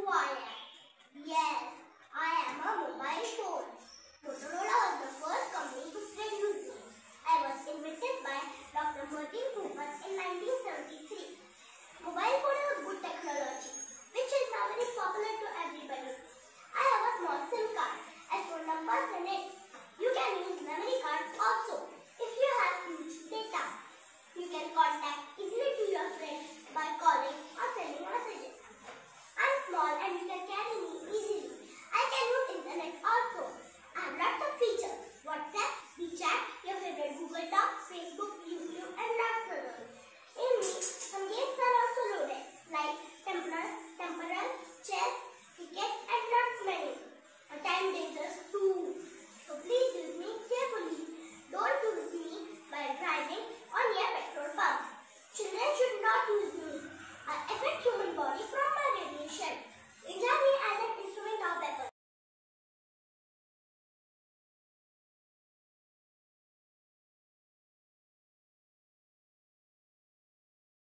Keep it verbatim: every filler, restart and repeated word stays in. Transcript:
I am? Yes, I am a mobile phone. Motorola was the first company to spread music. I was invented by Doctor Martin Cooper in nineteen seventy-three. Mobile phone is a good technology.